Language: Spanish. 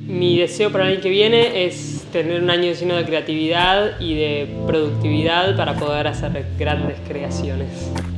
Mi deseo para el año que viene es tener un año lleno de creatividad y de productividad para poder hacer grandes creaciones.